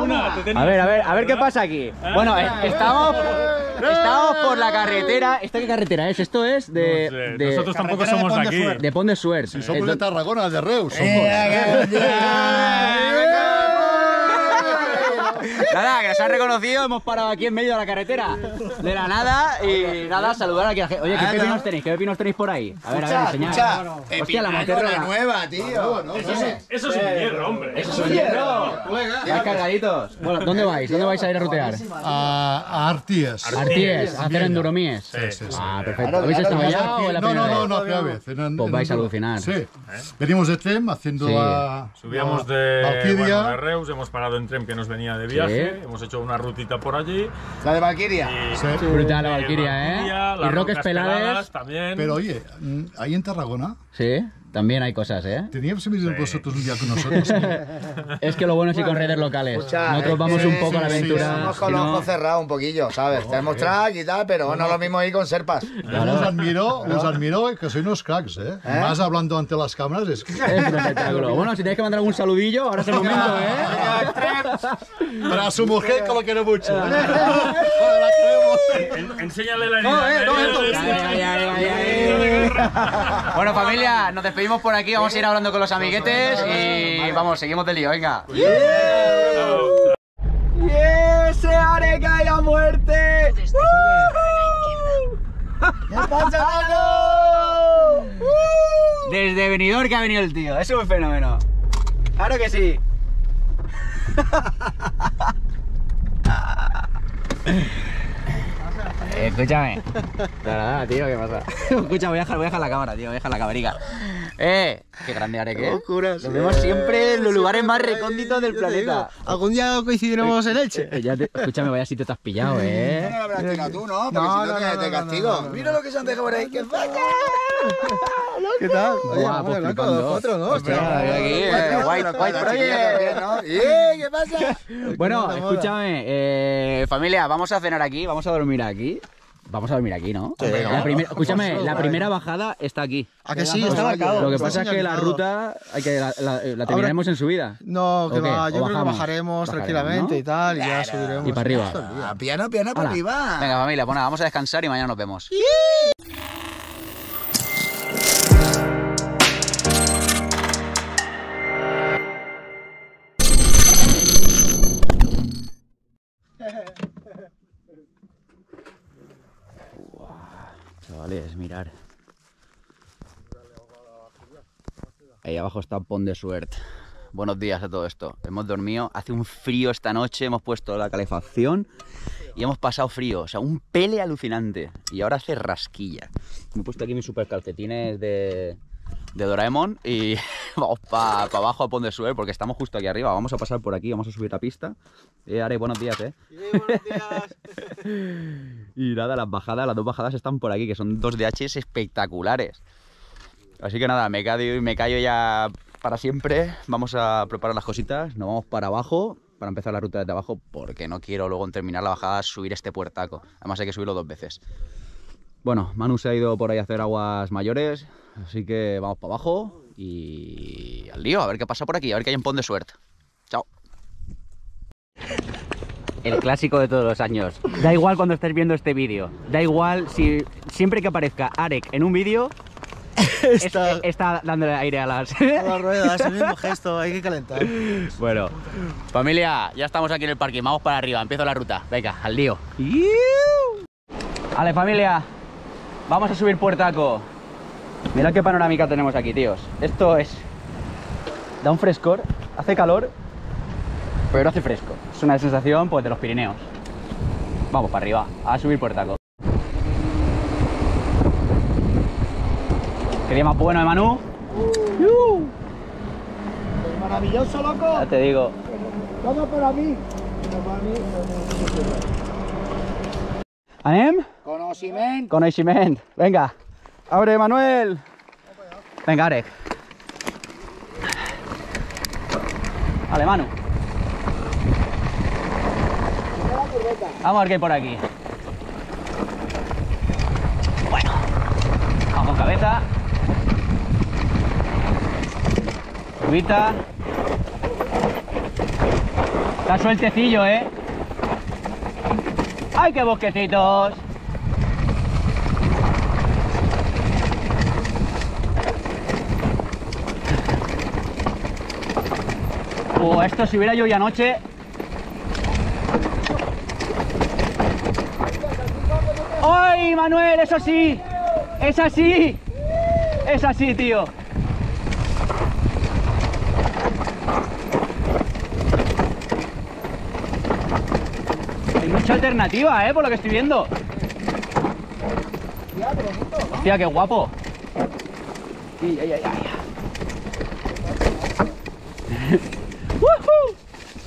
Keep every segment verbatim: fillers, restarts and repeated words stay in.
una. A ver, a ver, a ver qué pasa aquí. Bueno, estamos, estamos por la carretera. ¿Esta qué carretera es? Esto es de... No sé, de nosotros tampoco somos de aquí. de Pont de Suert. Si somos de Tarragona, de Reus. Somos. Nada, que nos han reconocido, hemos parado aquí en medio de la carretera, de la nada, y nada, saludar aquí a la gente. Oye, ¿qué pepinos tenéis? ¿Qué pepinos tenéis por ahí? A ver, a ver, enseñad. Hostia, la moterra nueva, tío. Eso es, eso es un hierro, hombre. Eso es un hierro. Vais cargaditos. Bueno, ¿dónde vais? ¿Dónde vais a ir a rutear? A, a Arties. Arties, a hacer enduromies. Sí, sí, sí. Ah, perfecto. ¿Habéis estado ya o la No, primera no, no, vez? no, primera vez. En- en- Pues vais a en- alucinar. Sí. Venimos de Trem haciendo Sí. la. Subíamos la de, Valkyria. bueno, de Reus, hemos parado en tren que nos venía de viaje, Sí. hemos hecho una rutita por allí. La de Valkyria. Y, Sí. Brutal la y Valkyria, ¿eh? Valkyria, Y las Roques Rocas Pelades. también. Pero oye, mm, ahí en Tarragona, Sí, también hay cosas, ¿eh? teníamos que venir vosotros un día con nosotros. Es que lo bueno es ir con redes locales. Escucha, Nosotros es vamos que un poco a la sí, sí, aventura. Somos con si los no- ojos cerrados un poquillo, ¿sabes? Tenemos track y tal, pero no es lo mismo ir con serpas. Yo os admiro, os admiro que sois unos cracks, ¿eh? Más hablando ante las cámaras es que... Es un espectáculo. Bueno, si tenéis que mandar algún saludillo, ahora es el momento, ¿eh? Para su mujer que lo quiere mucho. En- enséñale la herida. Ay, ay, ay, ay, ay. Bueno, familia, nos despedimos por aquí. Vamos a ir hablando con los amiguetes y vamos, seguimos del lío, venga. ¡Y ese Areca y a muerte! ¿Qué pasa, Manu? Desde Benidorm que ha venido el tío, es un fenómeno. Claro que sí. Eh, escúchame. Nada, nada, tío, ¿qué pasa? Escucha, voy a dejar, voy a dejar la cámara, tío, voy a dejar la camarica. Eh, qué grande Arek, ¿eh? Locuras. Nos vemos siempre en los lugares más recónditos del planeta. Algún día coincidiremos en Elche. Eh, ya te- escúchame, vaya sitio te has pillado, ¿eh? No lo habrás tirado tú, ¿no? Porque No, si no, no, te, no, te no, castigo. no, no, no. Mira lo que se han dejado por ahí. ¡Qué faca! ¿Qué tal? Oye, Buah, vamos pues de blanco, flipando. otro, ¿no? Hostia, mira aquí, eh, Cuatro, White- cuatro, White cuatro, Project. chiquillos, ¿no? ¡Eh! ¿Qué pasa? Bueno, Mola, mola. escúchame, eh, familia, vamos a cenar aquí, vamos a dormir aquí. Vamos a dormir aquí, ¿no? Sí, La ¿no? primer- escúchame, la primera bajada está aquí. ¿A que sí? Está marcado. Lo que Está pasa es que la señalizado. ruta hay que la, la- la terminaremos en subida. No, que ¿O qué? va, ¿O yo creo que bajamos? bajaremos Bajaremos, tranquilamente ¿no? y tal, y ya subiremos. Y para arriba. Ah, piano, piano para Hala. arriba. Venga, familia, pues nada, vamos a descansar y mañana nos vemos. Chavales, mirar. Ahí abajo está Pont de Suert. Buenos días a todo esto. Hemos dormido, hace un frío esta noche, hemos puesto la calefacción y hemos pasado frío, o sea, un pele alucinante. Y ahora hace rasquilla. Me he puesto aquí mis super calcetines de, de Doraemon y vamos para pa abajo a Pont de Suert porque estamos justo aquí arriba. Vamos a pasar por aquí, vamos a subir la pista. Eh, Are, buenos días, eh. buenos días. Y nada, las bajadas, las dos bajadas están por aquí, que son dos D Hs espectaculares. Así que nada, me callo y me callo ya para siempre. Vamos a preparar las cositas, nos vamos para abajo, para empezar la ruta desde abajo, porque no quiero luego en terminar la bajada subir este puertaco. Además hay que subirlo dos veces. Bueno, Manu se ha ido por ahí a hacer aguas mayores, así que vamos para abajo y al lío, a ver qué pasa por aquí, a ver qué hay en Pont de Suert. Chao. El clásico de todos los años. Da igual cuando estés viendo este vídeo. Da igual si siempre que aparezca Arek en un vídeo, Está es- está dándole aire a las... a la rueda, es el mismo gesto, hay que calentar. Bueno, familia, ya estamos aquí en el parking. Vamos para arriba, empiezo la ruta. Venga, al lío. Vale, familia, vamos a subir puertaco. Mirad qué panorámica tenemos aquí, tíos. Esto es... da un frescor, hace calor, pero no hace fresco. Es una sensación, pues, de los Pirineos. Vamos para arriba, a subir puertaco. ¿Qué día más bueno, eh, Manu? ¡Yu! Maravilloso, loco. Ya te digo. Todo para mí. Pero para mí, ¿Anem? Conocimiento. Conocimiento. Venga. Abre, Manuel. Venga, Arek. Vale, Manu. Vamos a ver qué hay por aquí. Bueno. Vamos con cabeza. Subita. Está sueltecillo, ¿eh? ¡Ay, qué bosquecitos! Oh, esto si hubiera llovido anoche. ¡Ay, Manuel! ¡Es así! ¡Es así! ¡Es así, tío! Hay mucha alternativa, ¿eh? Por lo que estoy viendo. Hostia, qué guapo. Ay, ay, ay, ay. ¡Woohoo!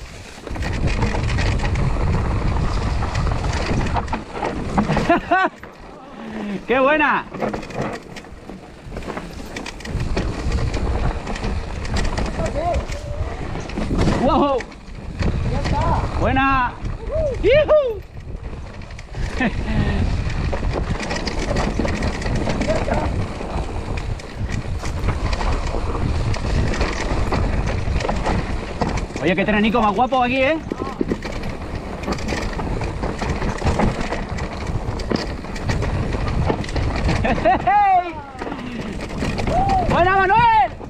¡Qué buena! ¡Wow! ¡Buena! ¡Yuhu! Oye, qué trenico más guapo aquí, ¿eh? ¡Buena, Manuel!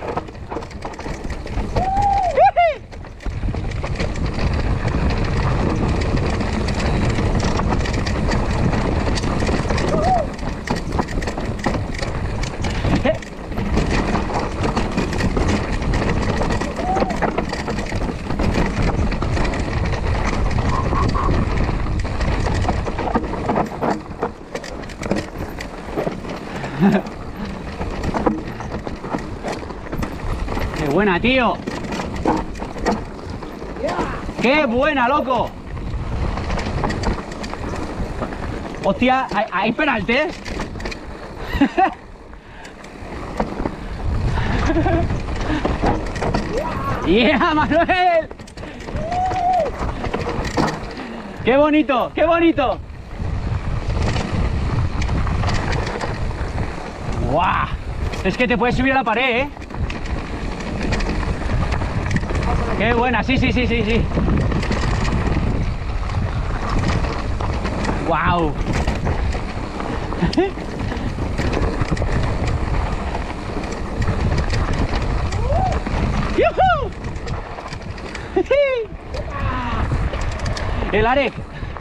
¡Qué buena, tío! ¡Qué buena, loco! Hostia, ¿hay, hay penaltes? ¡Yeah, Manuel! ¡Qué bonito! ¡Qué bonito! ¡Guau! Es que te puedes subir a la pared, ¿eh? ¡Qué buena! Sí, sí, sí, sí, sí. ¡Guau! ¡Yuhu! ¡El Arek!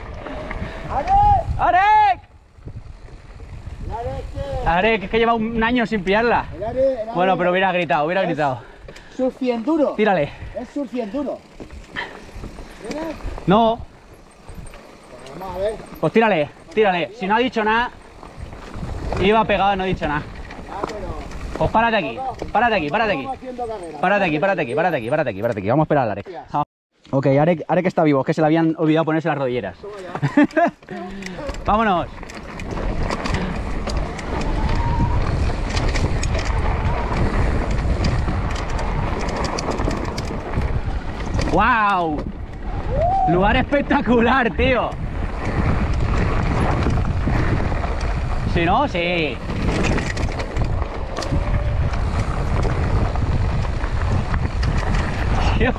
¡Arek! Arek, es que lleva un año sin pillarla. El Are, el Are Bueno, pero hubiera gritado, hubiera es gritado. surfienduro. Tírale. Es surfienduro. ¿Tienes? No, Pues vamos a ver. pues tírale, tírale. Si no ha dicho nada, iba pegado y no ha dicho nada. Ah, pero... Pues párate aquí, párate aquí, párate aquí. Vamos haciendo carrera. Párate aquí, párate aquí, párate aquí, párate aquí, párate aquí. Vamos a esperar al Arek. Vamos. Ok, Arek, Arek está vivo, es que se le habían olvidado ponerse las rodilleras. Vámonos. ¡Wow! Lugar espectacular, tío. ¿Sí, no? Sí. Tío.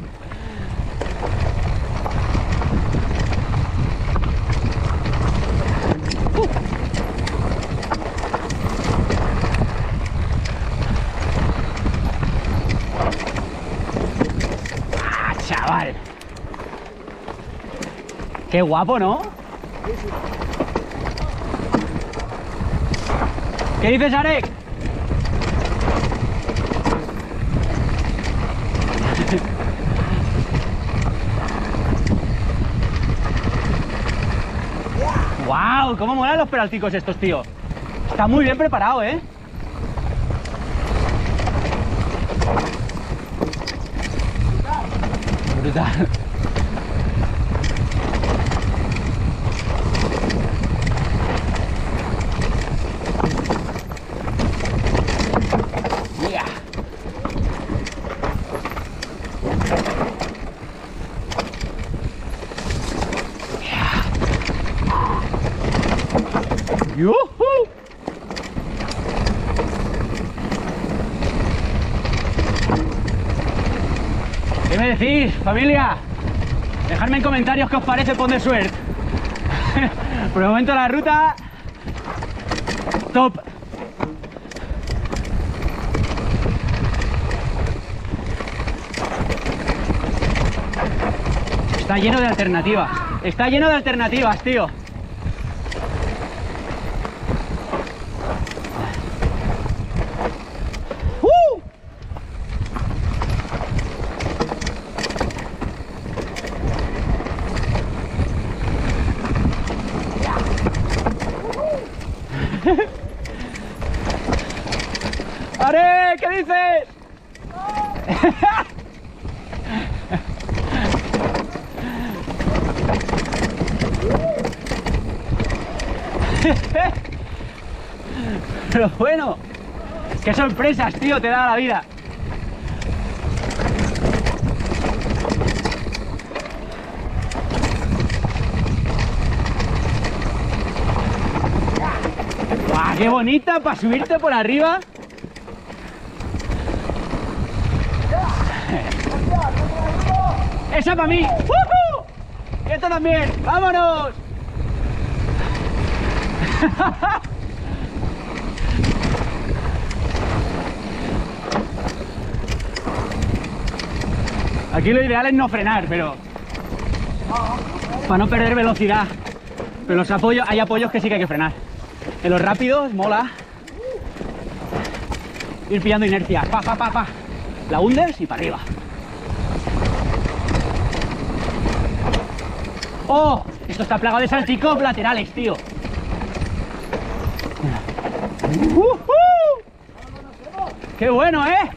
Chaval. Qué guapo, ¿no? ¿Qué dices, Arek? ¡Wow! ¿Cómo molan los peralticos estos, tío? Está muy bien preparado, ¿eh? Brutal. Yeah. Yeah. ¡Yuhu! ¿Qué me decís, familia? Dejadme en comentarios qué os parece Pont de Suert. Por el momento la ruta... top. Está lleno de alternativas. Está lleno de alternativas, tío. ¡Uh! ¡Are! ¿Qué dices? Pero bueno, qué sorpresas, tío, te da la vida. ¡Guau, qué bonita para subirte por arriba! ¡Esa para mí! ¡Uh-huh! ¡Y esto también! ¡Vámonos! Aquí lo ideal es no frenar, pero para no perder velocidad. Pero los apoyos, hay apoyos que sí que hay que frenar. En los rápidos mola ir pillando inercia. Pa, pa, pa, pa. La hundes y para arriba. ¡Oh! Esto está plagado de salpicos laterales, tío. ¡Uh, uh! ¡Qué bueno, eh!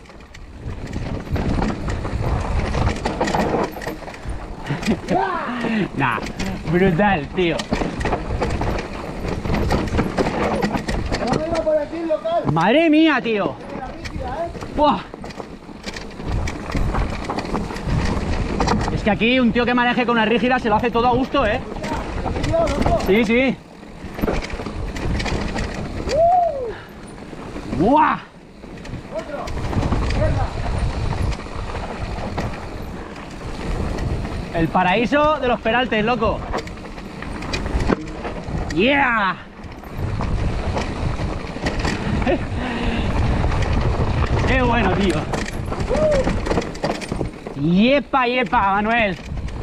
Nah, brutal, tío. Madre mía, tío. ¡Buah! Es que aquí un tío que maneje con una rígida se lo hace todo a gusto, ¿eh? Sí, sí. ¡Buah! El paraíso de los Peraltes, loco. ¡Yeah! ¡Qué bueno, tío! ¡Yepa, yepa, Manuel!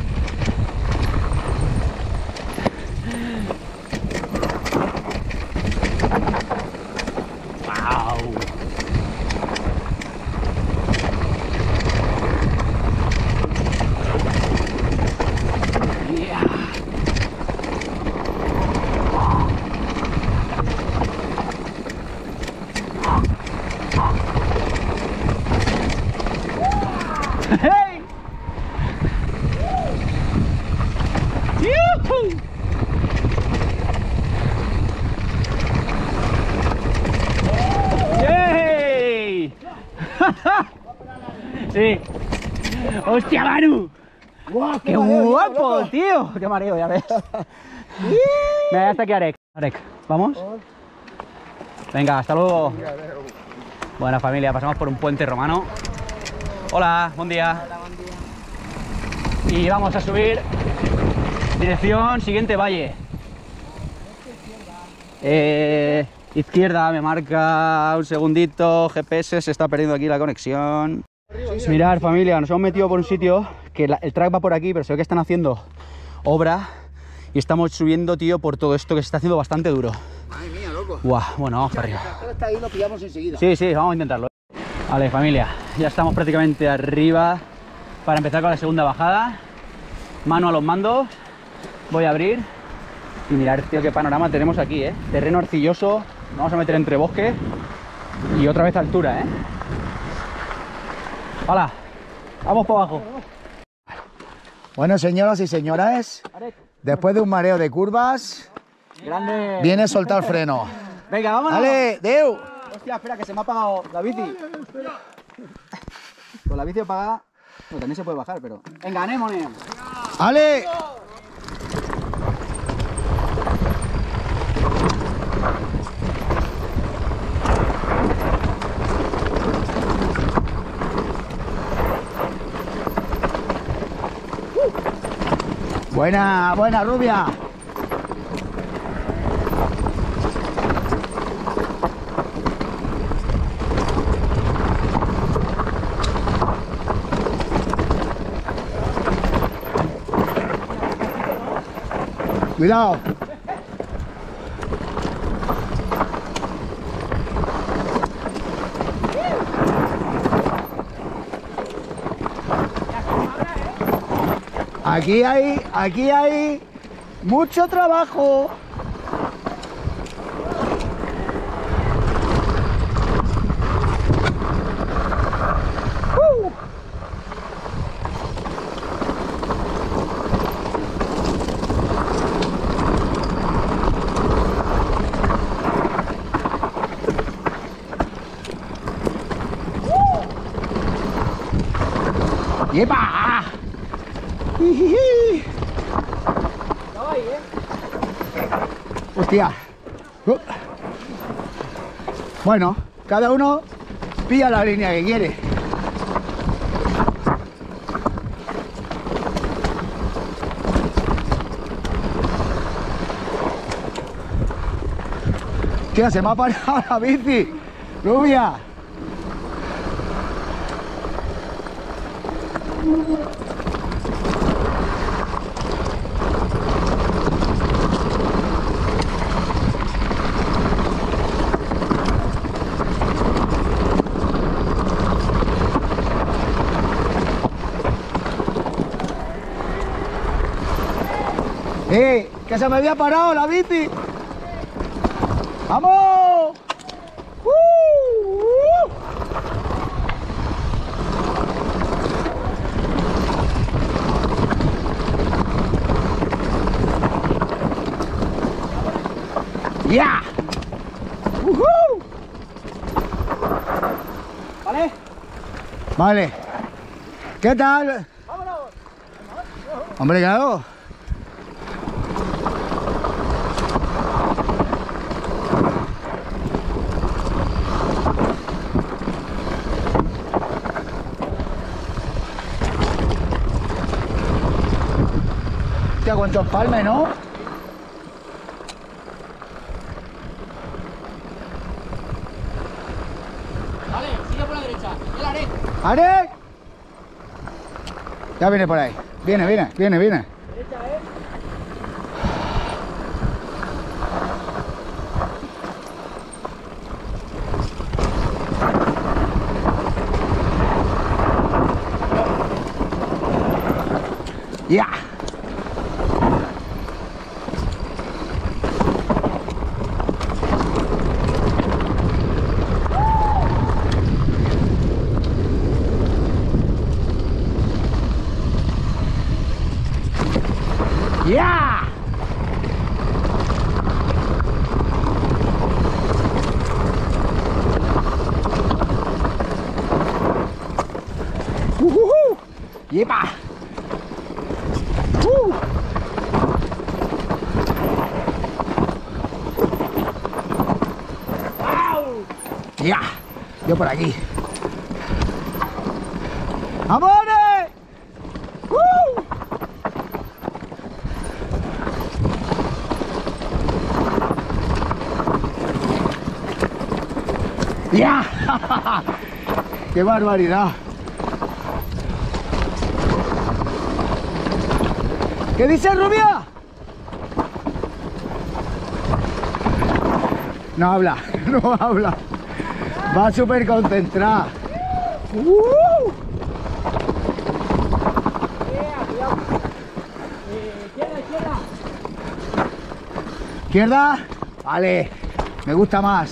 ¡Wow! ¡Yeah! ¡Hey! ¡Yuhu! ¡Yay! Sí. ¡Hostia, Manu! ¡Guau, ¡Qué guapo, tío! ¡Qué mareo, ya ves! Venga, ya está aquí Arek. Arek, ¿vamos? Venga, hasta luego. Buena familia, pasamos por un puente romano. Hola, buen día. Hola, buen día. Y vamos a subir dirección siguiente valle. Eh, izquierda, me marca un segundito. G P S, se está perdiendo aquí la conexión. Mirad, familia, nos hemos metido por un sitio que la, el track va por aquí, pero se ve que están haciendo obra y estamos subiendo, tío, por todo esto que se está haciendo bastante duro. Madre mía, loco. Guau, bueno, vamos para arriba. El está ahí, lo pillamos enseguida. Sí, sí, vamos a intentarlo. Vale, familia, ya estamos prácticamente arriba para empezar con la segunda bajada. Mano a los mandos, voy a abrir y mirad, tío, qué panorama tenemos aquí, ¿eh? Terreno arcilloso, vamos a meter entre bosque y otra vez altura, ¿eh? Hola, vamos por abajo. Bueno, señoras y señores, después de un mareo de curvas, Grande. viene a soltar freno. Venga, vámonos. ¡Dale, Deu! Hostia, espera, que se me ha apagado la bici. Con la bici apagada, bueno, también se puede bajar, pero... Venga, anémone. ¡Ale! Buena, buena, rubia. Cuidado. Aquí hay, aquí hay mucho trabajo. Uh. ¡Yepa! Hostia. Uh. Bueno, cada uno pilla la línea que quiere. Tía, se me ha parado la bici. Rubia. ¡Eh! ¡Que se me había parado la bici! ¡Vamos! ¡Uh! ¡Uh! ¡Ya! ¡Uh-huh! ¿Vale? Vale. ¿Qué tal? ¡Vámonos! Hombre, claro. Hostia, cuántos palmes, ¿no? Vale, sigue por la derecha. El Arek. ¡Arek! Ya viene por ahí. Viene, viene, viene, viene. ¡Ya! ¡Ya! ¡Uh! ¡Yepa! ¡Uh! ¡Ya! Yo por aquí. ¡Amores! ¡Uh! ¡Ya! ¡Qué barbaridad! ¿Qué dice Rubia? No habla, no habla. Va súper concentrada. ¡Uh! Izquierda, izquierda. ¿Izquierda? Vale, me gusta más.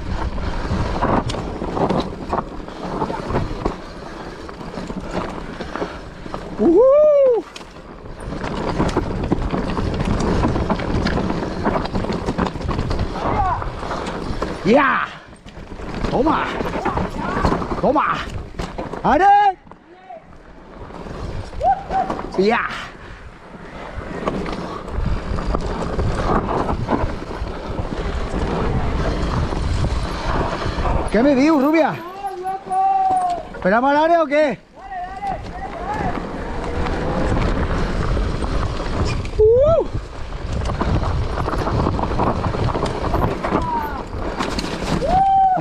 ¡Uh! ¡Ya! ¡Toma! ¡Toma! ¡Arek! ¡Ya! ¿Qué me dius, Rubia? ¿Esperamos al área o qué?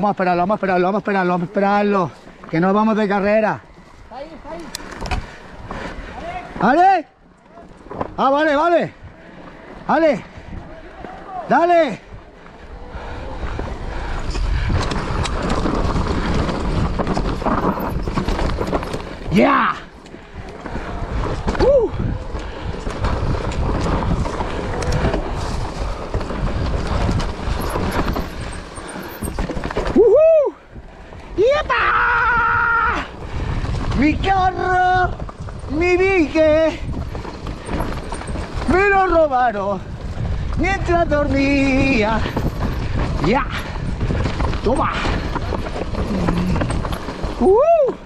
vamos a esperarlo, vamos a esperarlo, vamos a esperarlo, vamos a esperarlo. Que nos vamos de carrera. Está ahí, está ahí. ¿Vale? Ah, vale, vale. Vale. Dale. ¡Ya! ¡Uh! ¡Uhú! ¡Yepa! ¡Mi carro! ¡Mi bique! ¡Me lo robaron mientras dormía! ¡Ya! ¡Toma! ¡Uh!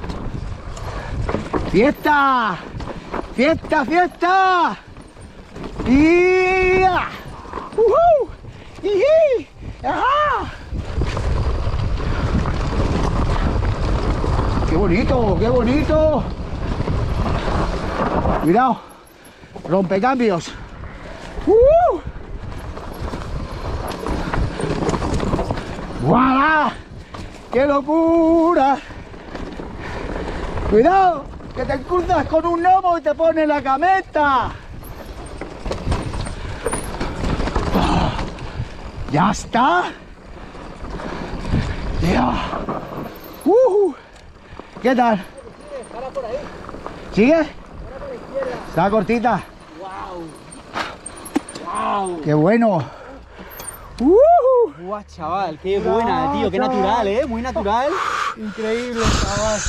¡Fiesta! ¡Fiesta, fiesta! ¡Ya! ¡Uhú! ¡Ijí! ¡Ajá! ¡Qué bonito! ¡Qué bonito! Cuidado, rompecambios. ¡Uh! ¡Voilà! ¡Qué locura! Cuidado, que te cruzas con un gnomo y te pone la cameta. ¡Ya está! ¡Ya! ¡Uh! ¿Qué tal? ¿Sigue? Está cortita. ¡Wow! ¡Wow! ¡Qué bueno! ¡Uh! Guau, chaval, qué buena, tío, qué natural, ¿eh? Muy natural. Increíble, chaval.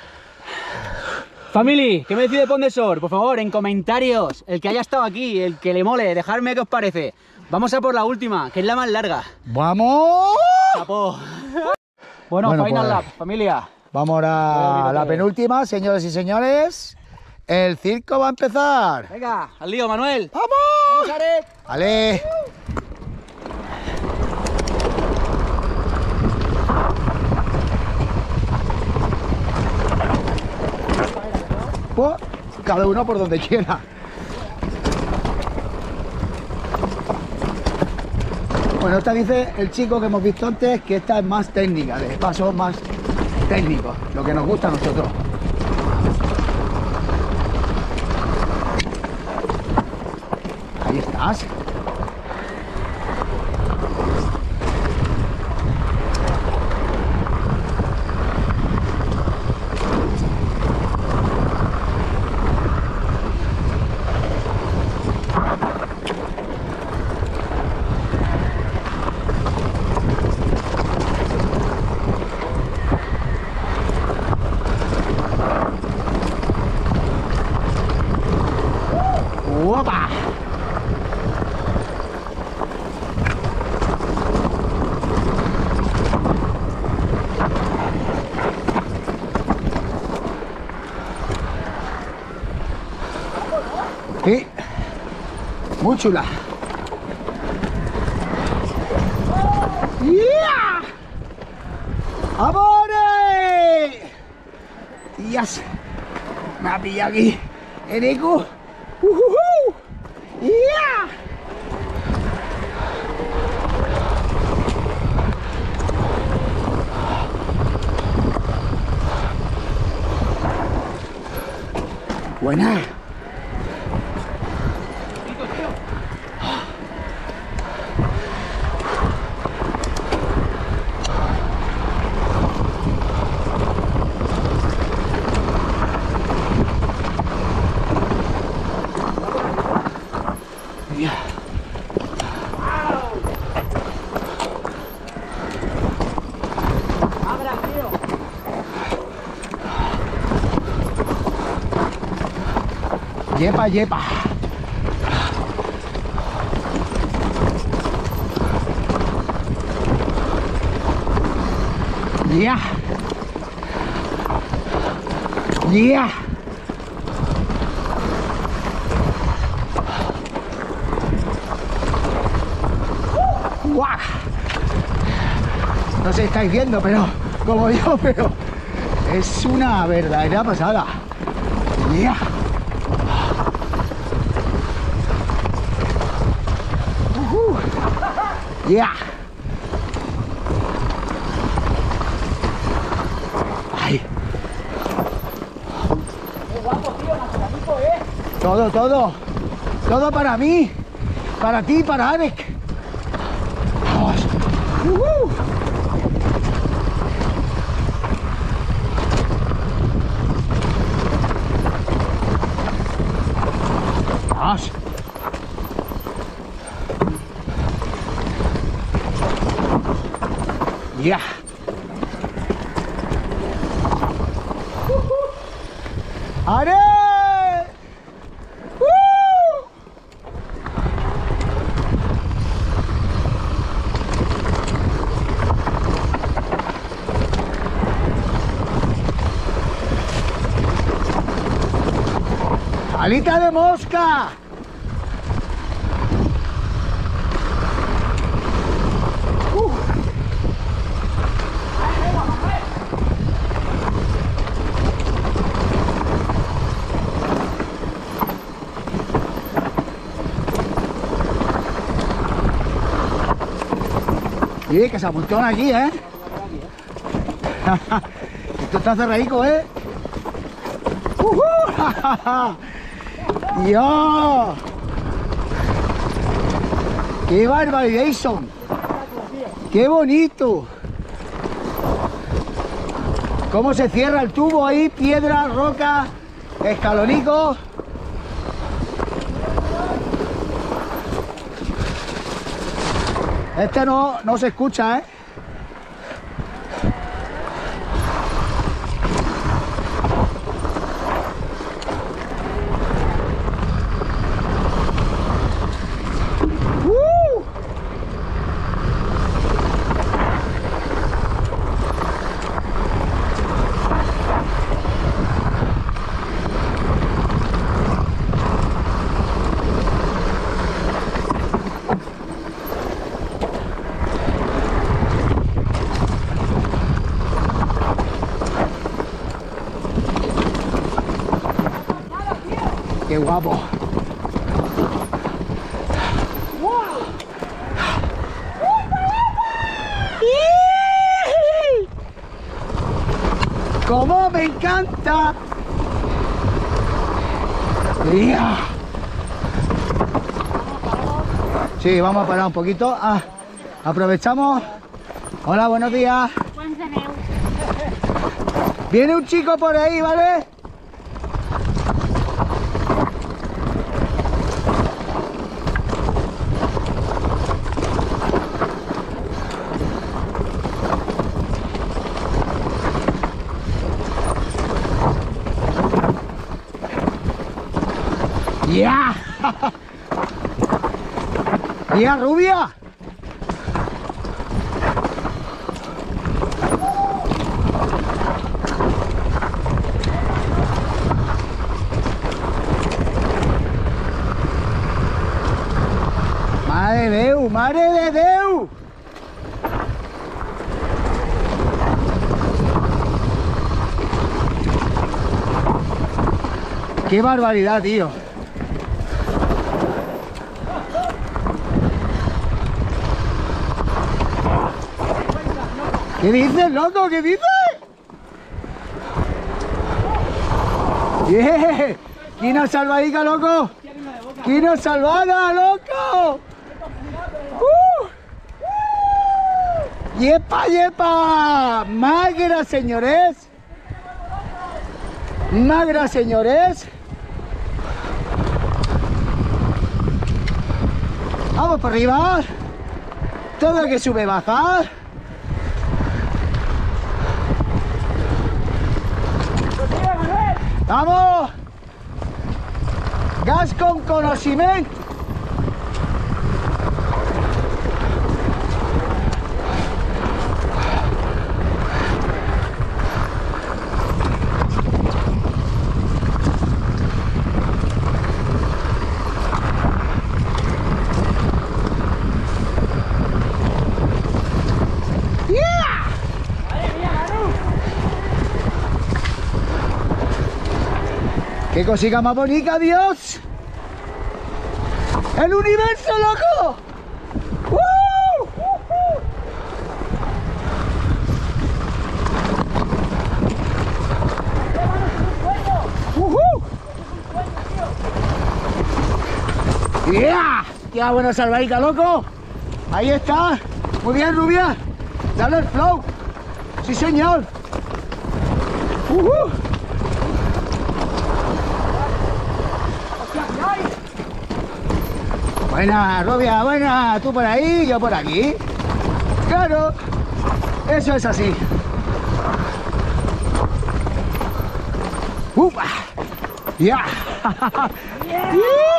Family, ¿qué me decide Pondesor? Por favor, en comentarios, el que haya estado aquí, el que le mole, dejadme qué os parece. Vamos a por la última, que es la más larga. ¡Vamos! Chapó. Bueno, Bueno, final pues, lap, familia. Vamos ahora a la penúltima, señores y señores. El circo va a empezar. Venga, al lío, Manuel. ¡Vamos! ¡Vamos, Arek! ¡Vale! Pues, cada uno por donde quiera. Bueno, esta dice el chico que hemos visto antes que esta es más técnica, de pasos más técnicos, lo que nos gusta a nosotros. Ahí estás. ¡Opa! Sí, muy chula. ¡Yeah! ¡Amore! ¡Tías! Me ha pillado aquí el eco. ¡Uhuhu! ¡Yeah! Buena. Yepa, yepa. Ya. Ya. ¡Guau! No sé si estáis viendo, pero como yo, pero es una verdadera pasada. Ya. Ya. Todo, todo. Todo para mí. Para ti, para Arek. Vamos. Uh-huh. Vamos. Ya. Yeah. ¡Are! ¡Uh! ¡Alita de mosca! Uh. Sí, que se apuntó aquí, ¿eh? Esto está cerradico, ¿eh? ¡Uh-huh! ¡Dios! ¡Qué barbaridad! ¡Qué bonito! ¿Cómo se cierra el tubo ahí? Piedra, roca, escalonico. Este no, no se escucha, ¿eh? ¡Uh! ¡Qué guapo! ¡Cómo me encanta! ¡Ya! Sí, vamos a parar un poquito. Ah, aprovechamos. Hola, buenos días. Viene un chico por ahí, ¿vale? ¡Ya! ¡Ya, rubia! ¡Mare de Déu! ¡Mare de Déu! ¡Qué barbaridad, tío! ¿Qué dices, loco? ¿Qué dices? ¡Yeah! ¡Quina salvadica, loco! ¡Quina salvada, loco! ¡Uh! ¡Yepa, yepa! ¡Magra, señores! ¡Magra, señores! Vamos por arriba. Todo que sube, baja. ¡Vamos! ¡Gas con conocimiento! ¡Qué cosita más bonita, Dios! ¡El universo, loco! ¡Uh! ¡Uh! ¡Uh! ¡Yeah! ¡Qué buena salvadita, loco! Ahí está. Muy bien, Rubia. Dale el flow. Sí, señor. Uh -huh. Buena, Rubia, buena. Tú por ahí, yo por aquí. Claro. Eso es así. ¡Upa! ¡Ya! Yeah.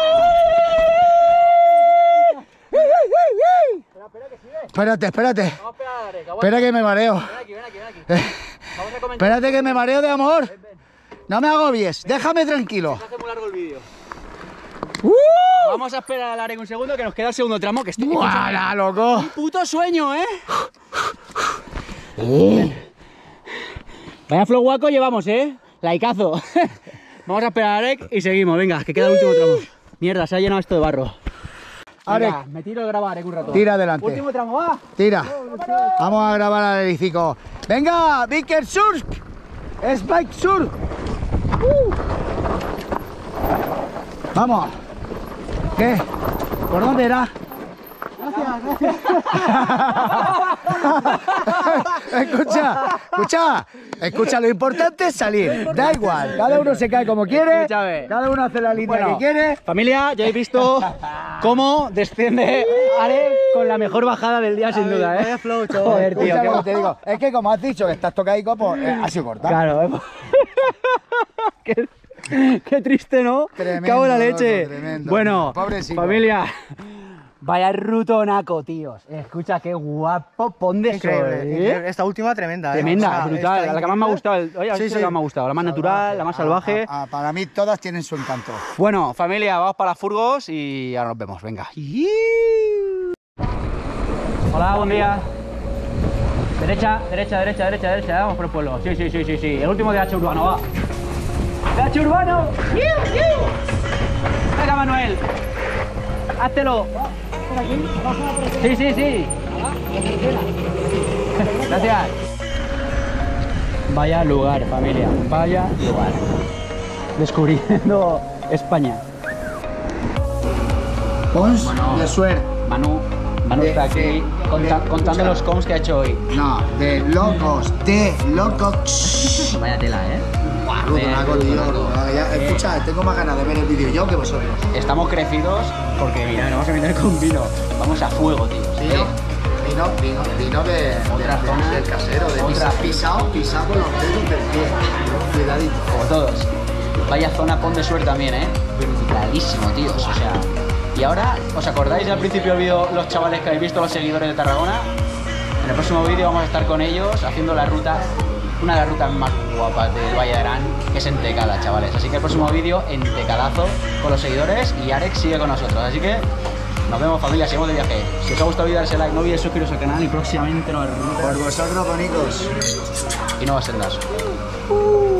Espérate, espérate. Vamos a esperar, Arek, espera que me mareo. Ven aquí, ven aquí, ven aquí. Eh, Vamos a comentar. Espérate que me mareo de amor. Ven, ven. No me agobies, déjame tranquilo. Se hace muy largo el vídeo. Uh. Vamos a esperar al Arek un segundo que nos queda el segundo tramo. Que estoy. ¡Guala, loco! Un puto sueño, ¿eh? uh. Vaya flow guaco llevamos, ¿eh? Laicazo. Vamos a esperar a Arek y seguimos. Venga, que queda el último tramo. Mierda, se ha llenado esto de barro. Arek, venga, me tiro a grabar Arek un rato. Tira adelante. Último tramo, va. Tira. Vamos a grabar al Ericico. Venga, Vicker Surf. Spike Surf. Uh. Vamos. ¿Qué? ¿Por dónde era? Gracias, gracias. Escucha, escucha. Escucha, lo importante es salir. Da igual. Cada uno se cae como quiere. Escúchame. Cada uno hace la línea Bueno, que quiere. Familia, ya habéis visto cómo desciende Arek con la mejor bajada del día, sin duda, ¿eh? Joder, tío. Escucha qué- como te digo. Es que como has dicho que estás tocaico, pues eh, ha sido corta. Claro, ¿eh? qué, qué triste, ¿no? Tremendo, Cago en la loco, leche. tremendo. Bueno, Pobrecito. familia. Vaya rutonaco, tíos. Escucha, qué guapo pon de sol, ¿eh? Esta última tremenda, ¿eh? Tremenda, O sea, brutal. está La que más me ha increíble. gustado. el- Oye, Sí, sí, sí. la que más me ha gustado. La más natural, la más salvaje. Ah, ah, para mí todas tienen su encanto. Bueno, familia, vamos para las furgos y ahora nos vemos. Venga. Hola, buen día. Derecha, derecha, derecha, derecha, derecha. Vamos por el pueblo. Sí, sí, sí, sí, sí. El último de H urbano, va. ¡De H urbano! ¡Yiu, yiu! Venga, Manuel. Háztelo. Sí, sí, sí. Gracias. Vaya lugar, familia. Vaya lugar. Descubriendo España. Pons Bueno. de suerte. Manu, Manu De- está aquí de- conta- de- contando escucha. los coms que ha hecho hoy. No, de locos, de locos. Vaya tela, ¿eh? Rutonaco, tío, rutonaco. Ya, escucha, tengo más ganas de ver el vídeo yo que vosotros. Estamos crecidos porque, mira, nos vamos a meter con vino. Vamos a fuego, tío. Tío, vino, vino, vino de, de- Otra de- zona. del casero, de Otra. pisa- pisado, pisado con los dedos del pie. Cuidadito. Como todos. Vaya zona pon de suerte también, ¿eh? Brutalísimo, tíos. O sea. Y ahora, ¿os acordáis al principio del vídeo los chavales que habéis visto, los seguidores de Tarragona? En el próximo vídeo vamos a estar con ellos haciendo la ruta, una de las rutas más guapas del Valle de Arán, que es en Tecala, chavales. Así que el próximo vídeo en Tecalazo con los seguidores y Arek sigue con nosotros. Así que nos vemos, familia, seguimos de viaje. Si os ha gustado el vídeo, darse like, no olvidéis suscribiros al canal y próximamente nuevas rutas Por vosotros, bonicos. y nuevas sendas.